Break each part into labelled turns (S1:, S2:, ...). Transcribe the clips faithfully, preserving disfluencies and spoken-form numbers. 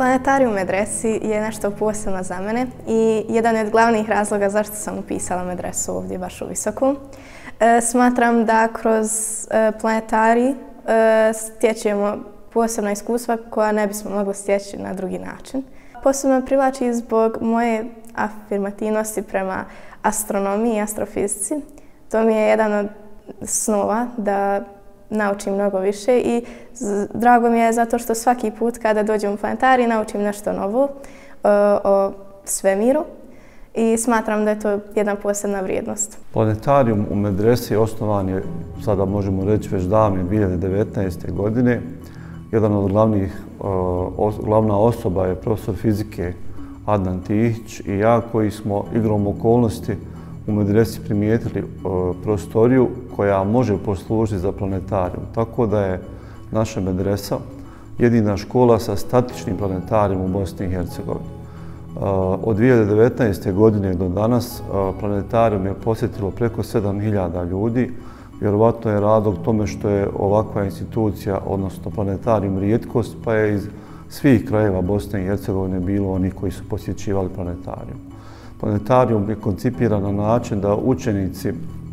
S1: Planetarij u medresi je nešto posebno za mene i jedan od glavnih razloga zašto sam upisala medresu ovdje baš u Visoku. E, smatram da kroz e, planetarij e, stječemo posebna iskustva koja ne bismo mogli stjeći na drugi način. Posebno me privlači zbog moje afirmativnosti prema astronomiji i astrofizici. To mi je jedan od snova da naučim mnogo više i drago mi je zato što svaki put kada dođem u planetarij naučim nešto novo o, o svemiru i smatram da je to jedna posebna vrijednost.
S2: Planetarijum u medresi osnovan je, sada možemo reći, već davne dvije hiljade devetnaeste. godine. Jedan od glavnih, os, glavna osoba je profesor fizike Adnan Tihić i ja koji smo igrom okolnosti u medresi primijetili uh, prostoriju koja može poslužiti za planetarijum. Tako da je naša medresa jedina škola sa statičnim planetarijom u Bosni i Hercegovini. Uh, od dvije hiljade devetnaeste. godine do danas uh, planetarijum je posjetilo preko sedam hiljada ljudi. Vjerovatno je razlog tome što je ovakva institucija, odnosno planetarijum, rijetkost, pa je iz svih krajeva Bosne i Hercegovine bilo oni koji su posjećivali planetarijum. Planetarijum je koncipiran na način da učenici,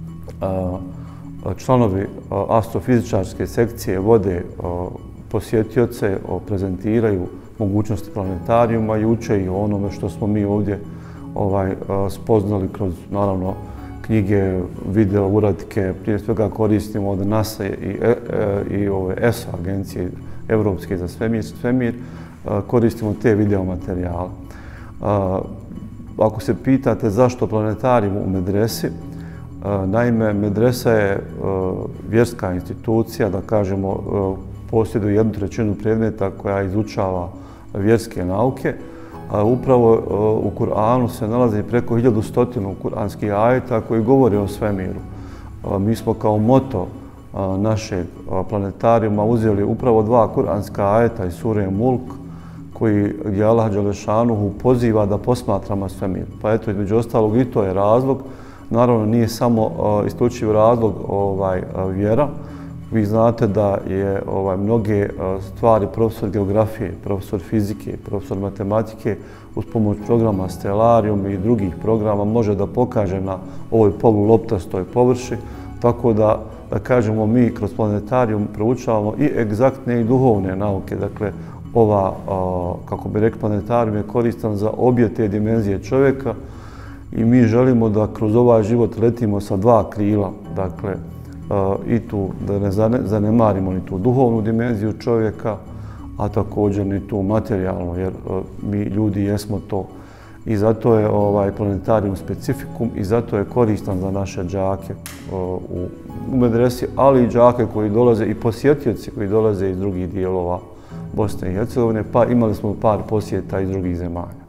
S2: članovi astrofizičarske sekcije vode posjetioce, prezentiraju mogućnosti planetarijuma i uče i o onome što smo mi ovdje ovaj, spoznali kroz, naravno, knjige, video, uratke. Prije svega koristimo od NASA i, i ove E S A, Agencije Evropske za svemir, svemir, koristimo te video materijale. Ako se pitate zašto planetarijum u medresi, naime, medresa je vjerska institucija, da kažemo, posjeduje jednu trećinu predmeta koja izučava vjerske nauke. Upravo u Kur'anu se nalazi preko hiljadu stotinu kuranskih ajeta koji govore o svemiru. Mi smo kao moto našeg planetarijuma uzeli upravo dva kuranska ajeta iz sure Mulk, koji gdje Allah Đelešanuhu poziva da posmatramo svemir. Pa eto, između ostalog, i to je razlog. Naravno, nije samo uh, isključiv razlog ovaj, uh, vjera. Vi znate da je ovaj, mnoge uh, stvari profesor geografije, profesor fizike, profesor matematike uz pomoć programa Stellarium i drugih programa može da pokaže na ovoj poluloptastoj površi. Tako da, da kažemo, mi kroz planetarijum proučavamo i egzaktne i duhovne nauke. Dakle, ova, kako bi rekli, planetarijum je koristan za obje te dimenzije čovjeka i mi želimo da kroz ovaj život letimo sa dva krila. Dakle, i tu da ne zanemarimo ni tu duhovnu dimenziju čovjeka, a također ni tu materijalnu, jer mi ljudi jesmo to. I zato je ovaj planetarijum specifikum i zato je koristan za naše đake u, u medresi, ali i đake koji dolaze i posjetioci koji dolaze iz drugih dijelova Bosne i Hercegovine, pa imali smo par posjeta iz drugih zemalja.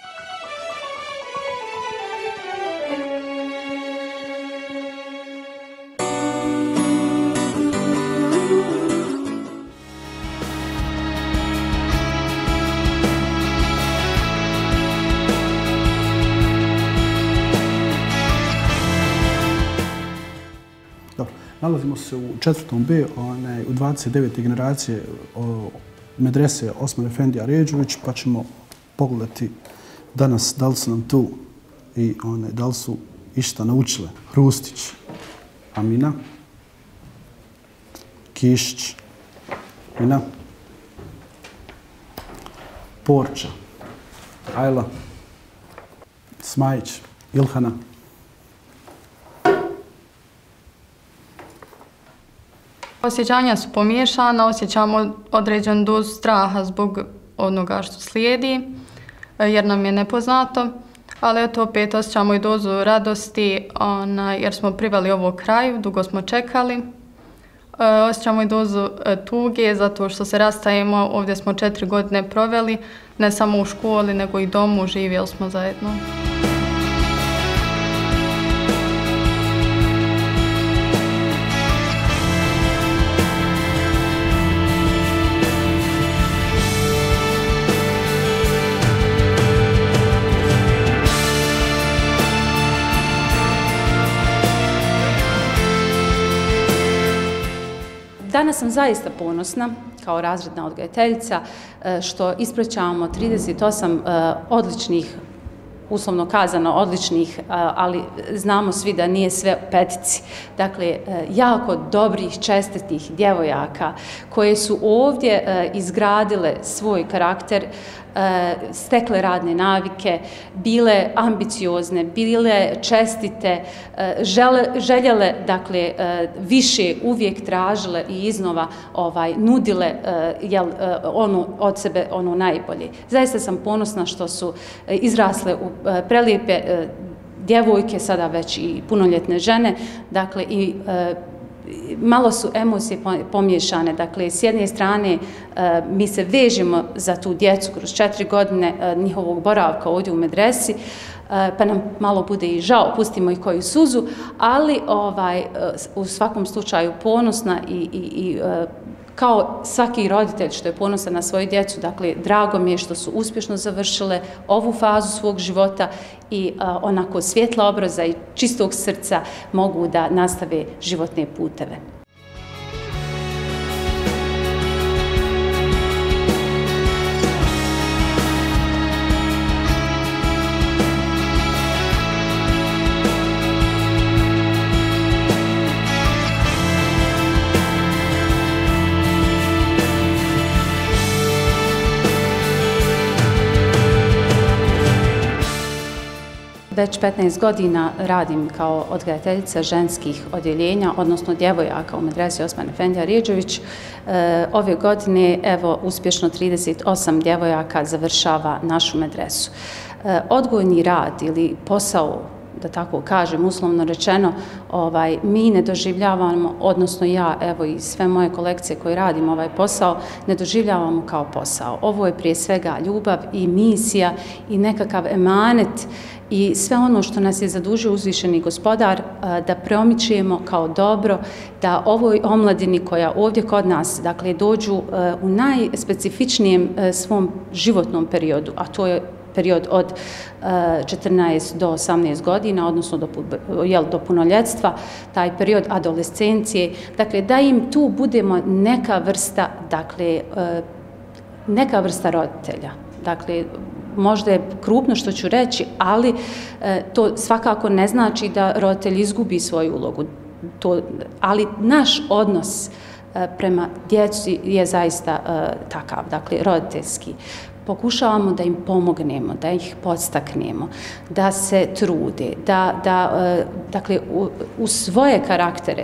S3: Dobro, nalazimo se u četvrtom B, onaj, u dvadeset devete generacije o, medrese Osman Efendija Ređović, pa ćemo pogledati danas da li su nam tu i one, da li su išta naučile. Hrustić, Amina, Kišić, Mina, Porča, Ajla, Smajić, Ilhana.
S4: Osjećanja su pomiješana, osjećamo određen dozu straha zbog onoga što slijedi, jer nam je nepoznato, ali eto opet osjećamo i dozu radosti ona, jer smo priveli ovo kraju, dugo smo čekali. Osjećamo i dozu tuge zato što se rastajemo, ovdje smo četiri godine proveli, ne samo u školi nego i domu, živjeli smo zajedno.
S5: Danas sam zaista ponosna kao razredna odgajateljica što ispraćavamo trideset osam odličnih, uslovno kazano odličnih, ali znamo svi da nije sve u petici. Dakle, jako dobrih, čestitih djevojaka koje su ovdje izgradile svoj karakter, stekle radne navike, bile ambiciozne, bile čestite, željele, dakle, više, uvijek tražile i iznova nudile ono od sebe ono najbolje. Zaista sam ponosna što su izrasle u prelijepe djevojke, sada već i punoljetne žene, dakle, i malo su emocije pomiješane. Dakle, s jedne strane mi se vežemo za tu djecu kroz četiri godine njihovog boravka ovdje u medresi, pa nam malo bude i žao, pustimo ih koju suzu, ali u svakom slučaju ponosna i kao svaki roditelj što je ponosan na svoju djecu, dakle, drago mi je što su uspješno završile ovu fazu svog života i onako svjetla obraza i čistog srca mogu da nastave životne puteve. Već petnaest godina radim kao odgajateljica ženskih odjeljenja, odnosno djevojaka u medresi Osman Efendija Rijeđević. Ove godine, evo, uspješno trideset osam djevojaka završava našu medresu. Odgojni rad ili posao, da tako kažem, uslovno rečeno, mi ne doživljavamo, odnosno ja, evo i sve moje kolekcije koje radim ovaj posao, ne doživljavamo kao posao. Ovo je prije svega ljubav i misija i nekakav emanet i sve ono što nas je zadužio uzvišeni gospodar da promičujemo kao dobro, da ovoj omladini koja ovdje kod nas, dakle, dođu u najspecifičnijem svom životnom periodu, a to je period od četrnaest do osamnaest godina, odnosno do punoljetstva, taj period adolescencije, dakle, da im tu budemo neka vrsta, dakle, neka vrsta roditelja. Dakle, možda je krupno što ću reći, ali to svakako ne znači da roditelj izgubi svoju ulogu. Ali naš odnos prema djeci je zaista takav, dakle, roditeljski. Pokušavamo da im pomognemo, da ih podstaknemo, da se trude, da, dakle, u svoje karaktere,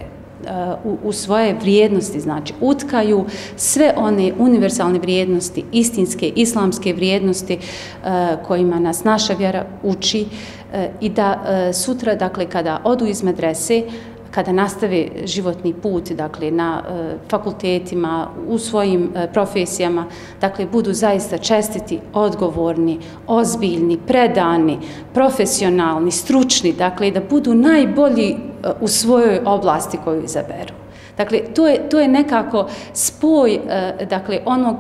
S5: u svoje vrijednosti, znači, utkaju sve one univerzalne vrijednosti, istinske, islamske vrijednosti kojima nas naša vjera uči i da sutra, dakle, kada odu iz medrese, kada nastave životni put, dakle, na fakultetima, u svojim profesijama, dakle, budu zaista čestiti, odgovorni, ozbiljni, predani, profesionalni, stručni, dakle, da budu najbolji u svojoj oblasti koju izaberu. Dakle, to je, to je nekako spoj, dakle, onog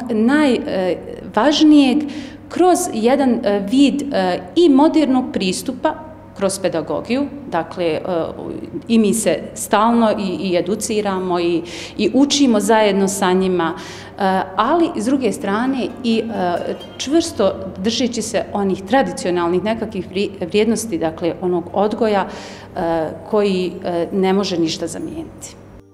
S5: najvažnijeg kroz jedan vid i modernog pristupa, kroz pedagogiju, dakle, i mi se stalno i educiramo i učimo zajedno sa njima, ali s druge strane i čvrsto držeći se onih tradicionalnih nekakvih vrijednosti, dakle, onog odgoja koji ne može ništa zamijeniti.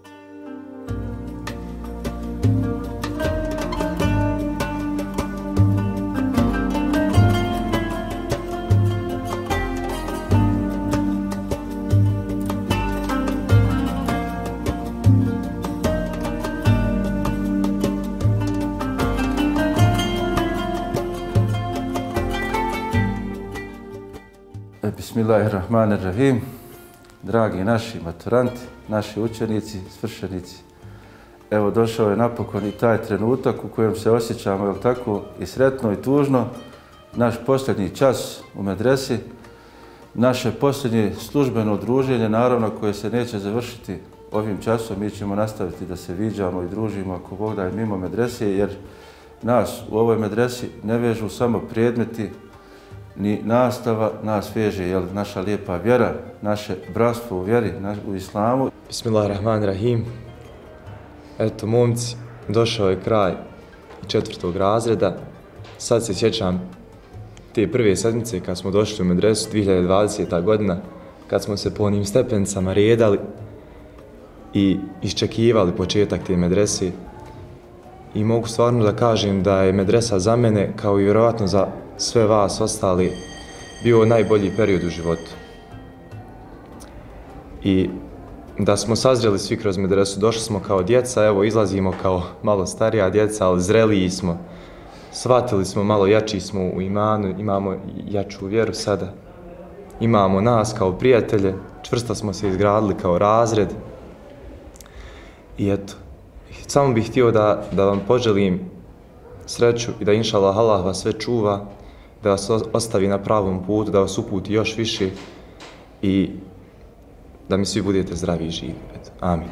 S6: Bismillahirrahmanirrahim. Dragi naši maturanti, naši učenici, svršenici, evo došao je napokon i taj trenutak u kojem se osjećamo, jel tako, i sretno i tužno, naš posljednji čas u medresi, naše posljednje službeno druženje, naravno, koje se neće završiti ovim časom. Mi ćemo nastaviti da se viđamo i družimo ako Bog da i mimo medrese, jer nas u ovoj medresi ne vežu samo predmeti, ni nastava, nas veže, jel, naša lijepa vjera, naše bratstvo u vjeri, u islamu.
S7: Bismillahirrahmanirrahim. Eto, momci, došao je kraj četvrtog razreda. Sad se sjećam te prve sedmice kad smo došli u medresu, dvije hiljade dvadeseta. godina, kad smo se po onim stepenicama redali i iščekivali početak te medrese. I mogu stvarno da kažem da je medresa za mene, kao i vjerovatno za sve vas ostali, bio najbolji period u životu. I da smo sazreli svi kroz medresu, došli smo kao djeca, evo izlazimo kao malo starija djeca, ali zreliji smo. Shvatili smo, malo jači smo u imanu, imamo jaču vjeru sada. Imamo nas kao prijatelje, čvrsto smo se izgradili kao razred. I eto, samo bih htio da, da vam poželim sreću i da inša Allah, Allah vas sve čuva, da vas ostavi na pravom putu, da vas uputi još više i da mi svi budete zdravi i živi. Eto, amin.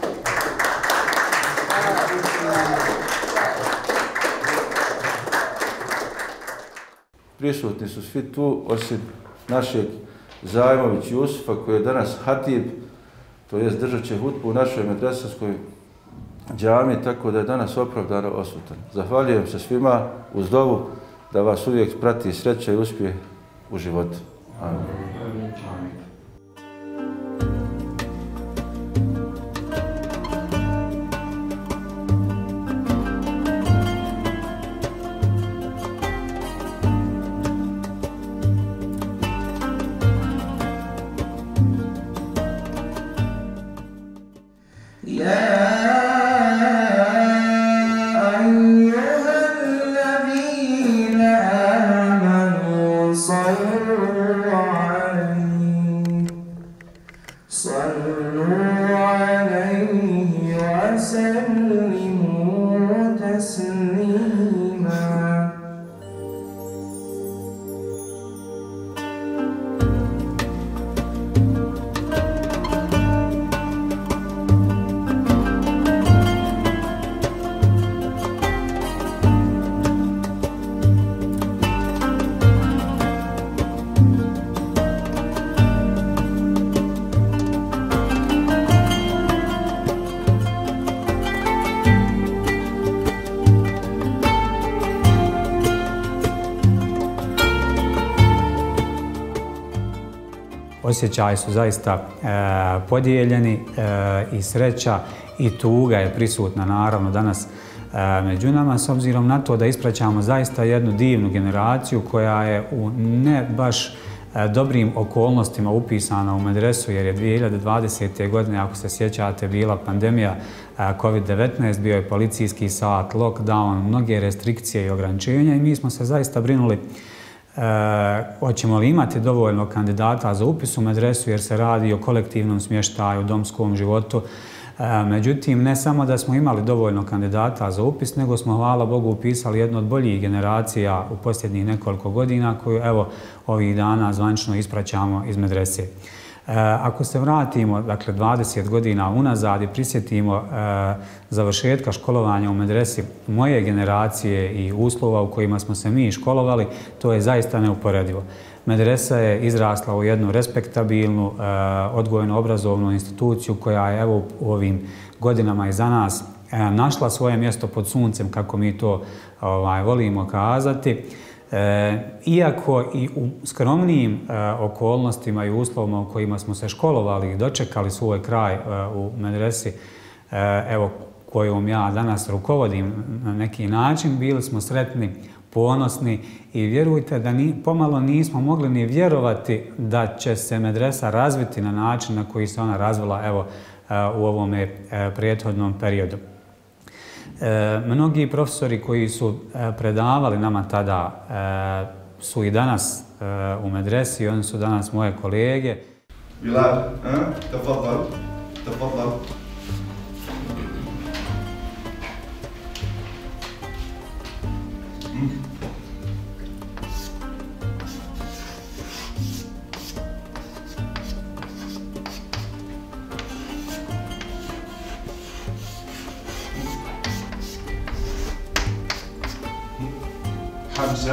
S6: Prisutni su svi tu, osim našeg Zajmović Jusufa, koji je danas hatib, to jest držat će hutbu u našoj medresanskoj džami, tako da je danas opravdano odsutan. Zahvaljujem se svima uz dovu da vas uvijek prati sreća i uspjeh u životu. Amin.
S8: Osjećaji su zaista e, podijeljeni e, i sreća i tuga je prisutna naravno danas e, među nama, s obzirom na to da ispraćamo zaista jednu divnu generaciju koja je u ne baš e, dobrim okolnostima upisana u medresu, jer je dvije hiljade dvadesete. godine, ako se sjećate, bila pandemija e, kovid devetnaest, bio je policijski sat, lockdown, mnoge restrikcije i ograničenja i mi smo se zaista brinuli E, hoćemo li imati dovoljno kandidata za upis u medresu, jer se radi o kolektivnom smještaju, domskom životu. E, međutim, ne samo da smo imali dovoljno kandidata za upis, nego smo, hvala Bogu, upisali jednu od boljih generacija u posljednjih nekoliko godina, koju evo ovih dana zvanično ispraćamo iz medrese. E, ako se vratimo, dakle, dvadeset godina unazad i prisjetimo e, završetka školovanja u medresi moje generacije i uslova u kojima smo se mi školovali, to je zaista neuporedivo. Medresa je izrasla u jednu respektabilnu, e, odgojno-obrazovnu instituciju koja je evo u ovim godinama iza nas e, našla svoje mjesto pod suncem, kako mi to ovaj, volimo kazati. E, iako i u skromnijim e, okolnostima i uslovima u kojima smo se školovali i dočekali svoj kraj e, u medresi, e, evo, kojom ja danas rukovodim na neki način, bili smo sretni, ponosni i vjerujte da ni, pomalo nismo mogli ni vjerovati da će se medresa razviti na način na koji se ona razvila evo, e, u ovome e, prethodnom periodu. E, mnogi profesori koji su e, predavali nama tada e, su i danas e, u medresi, oni su danas moje kolege.
S9: Bilal, tafadhal, tafadhal. Hamza.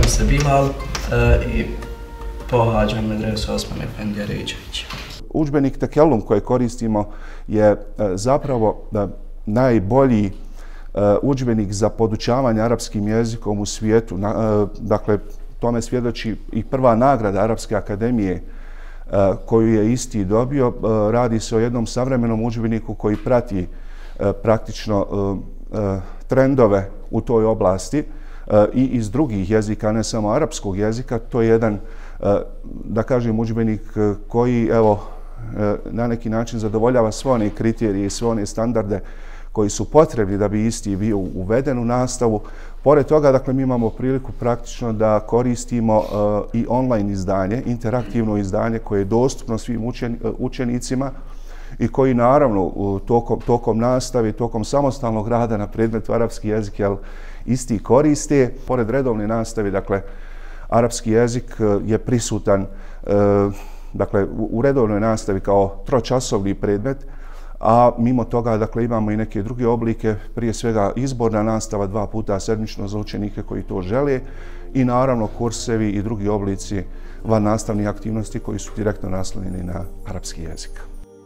S10: Zovem se Bilal i pohađam medresu Osman Efendija Ređevića.
S9: Udžbenik Tekellum koji koristimo je zapravo najbolji udžbenik za podučavanje arapskim jezikom u svijetu. Dakle, tome svjedoči i prva nagrada Arapske akademije koju je isti dobio. Radi se o jednom savremenom udžbeniku koji prati praktično trendove u toj oblasti i iz drugih jezika, ne samo arapskog jezika. To je jedan, da kažem, udžbenik koji, evo, na neki način zadovoljava sve one kriterije i sve one standarde koji su potrebni da bi isti bio uveden u nastavu. Pored toga, dakle, mi imamo priliku praktično da koristimo uh, i online izdanje, interaktivno izdanje koje je dostupno svim učen, uh, učenicima i koji naravno uh, tokom, tokom nastave, tokom samostalnog rada na predmetu arapski jezik, jel, isti koriste. Pored redovne nastave, dakle, arapski jezik uh, je prisutan uh, dakle, u, u redovnoj nastavi kao tročasovni predmet, a mimo toga, dakle, imamo i neke druge oblike, prije svega izborna nastava dva puta sedmično za učenike koji to žele i naravno kursevi i drugi oblici van nastavnih aktivnosti koji su direktno naslonjeni na arapski jezik.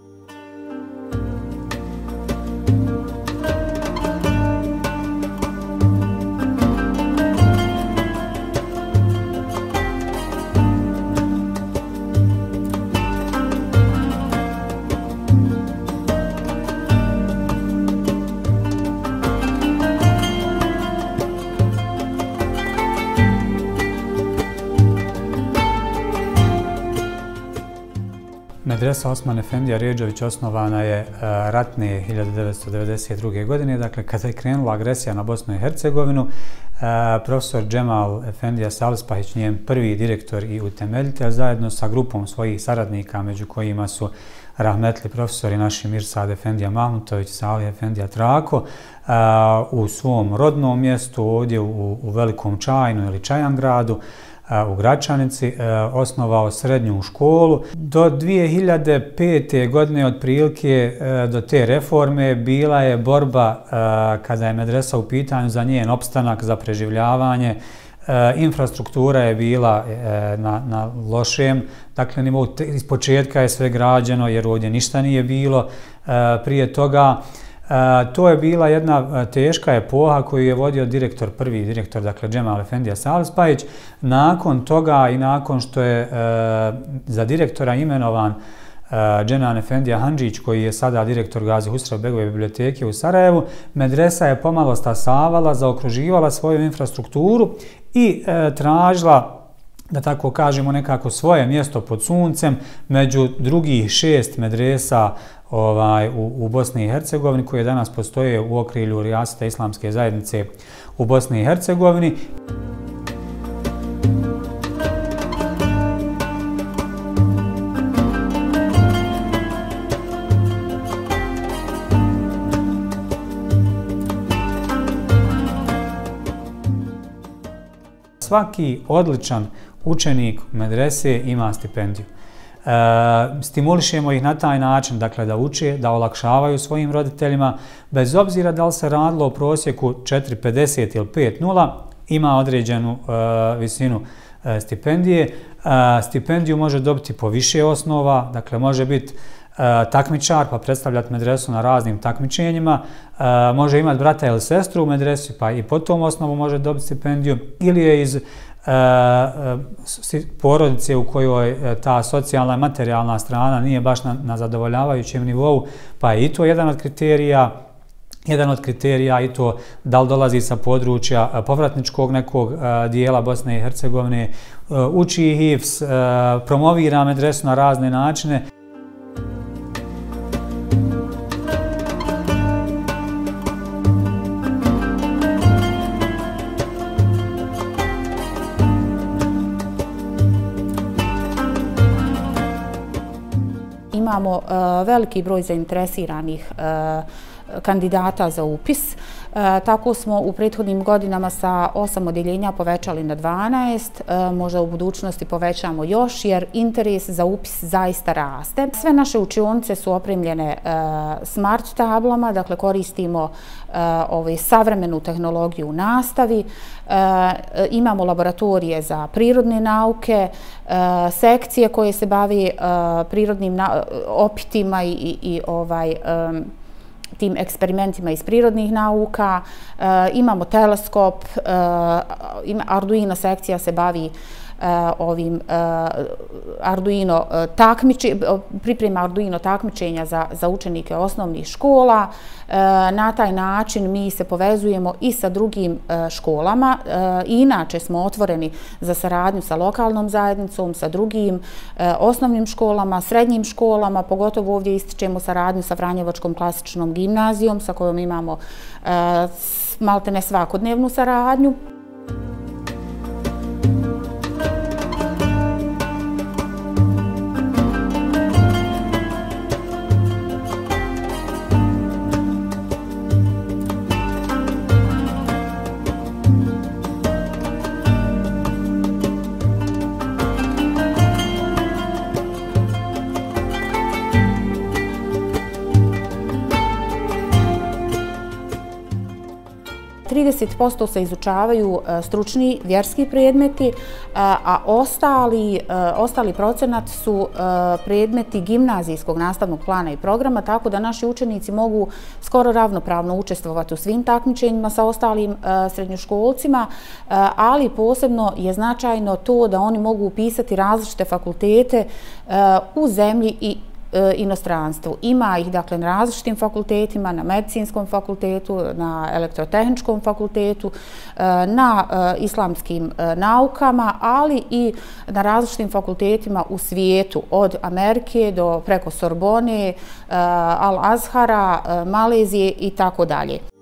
S8: Medresa Osman Efendija Ređević osnovana je ratne hiljadu devetsto devedeset druge. godine, dakle kada je krenula agresija na Bosnu i Hercegovinu, profesor Džemal Efendija Salispahić, njen prvi direktor i utemeljitelj, zajedno sa grupom svojih saradnika, među kojima su rahmetli profesori naši Mirsad Efendija Mahmutović, Salih Efendija Trako, u svom rodnom mjestu ovdje u, u Velikom Čajnu ili Čajangradu, u Gračanici, osnovao srednju školu. Do dvije hiljade pete. godine otprilike do te reforme bila je borba kada je medresa u pitanju za njen opstanak, za preživljavanje. Infrastruktura je bila na, na lošem, dakle iz početka je sve građeno jer ovdje ništa nije bilo prije toga. Uh, to je bila jedna teška epoha koju je vodio direktor, prvi direktor, dakle Džemal Efendija Salispahić. Nakon toga i nakon što je uh, za direktora imenovan uh, Dženan Efendija Handžić, koji je sada direktor Gazi Husrev Begove biblioteke u Sarajevu, medresa je pomalo stasavala, zaokruživala svoju infrastrukturu i uh, tražila, da tako kažemo, nekako svoje mjesto pod suncem među drugih šest medresa ovaj, u, u Bosni i Hercegovini, koje danas postoje u okrilju Rijaseta Islamske zajednice u Bosni i Hercegovini. Svaki odličan učenik medrese ima stipendiju. E, stimulišemo ih na taj način, dakle, da uče, da olakšavaju svojim roditeljima, bez obzira da li se radilo o prosjeku četiri pedeset ili pet nula, ima određenu e, visinu e, stipendije. E, stipendiju može dobiti po više osnova, dakle, može biti e, takmičar pa predstavljati medresu na raznim takmičenjima, e, može imati brata ili sestru u medresi pa i po tom osnovu može dobiti stipendiju, ili je iz porodice u kojoj ta socijalna i materijalna strana nije baš na, na zadovoljavajućem nivou, pa je i to jedan od kriterija, jedan od kriterija i to da li dolazi sa područja povratničkog nekog dijela Bosne i Hercegovine, uči hifz, promovira medresu na razne načine.
S11: Imamo uh, veliki broj zainteresiranih uh, kandidata za upis. Uh, Tako smo u prethodnim godinama sa osam odjeljenja povećali na dvanaest, možda u budućnosti povećamo još jer interes za upis zaista raste. Sve naše učionice su opremljene smart tablama, dakle koristimo savremenu tehnologiju u nastavi, imamo laboratorije za prirodne nauke, sekcije koje se bavi prirodnim opitima i tim eksperimentima iz prirodnih nauka, imamo teleskop, Arduino sekcija se bavi ovim Arduino takmičenja, priprema Arduino takmičenja za učenike osnovnih škola. Na taj način mi se povezujemo i sa drugim školama. Inače smo otvoreni za saradnju sa lokalnom zajednicom, sa drugim osnovnim školama, srednjim školama, pogotovo ovdje ističemo saradnju sa Franjevačkom klasičnom gimnazijom sa kojom imamo maltene svakodnevnu saradnju. trideset posto se izučavaju stručni vjerski predmeti, a ostali procenat su predmeti gimnazijskog nastavnog plana i programa, tako da naši učenici mogu skoro ravnopravno učestvovati u svim takmičenjima sa ostalim srednjoškolcima, ali posebno je značajno to da oni mogu upisati različite fakultete u zemlji i inostranstvu. Ima ih dakle na različitim fakultetima, na medicinskom fakultetu, na elektrotehničkom fakultetu, na islamskim naukama, ali i na različitim fakultetima u svijetu, od Amerike do preko Sorbone, Al-Azhara, Malezije i tako dalje.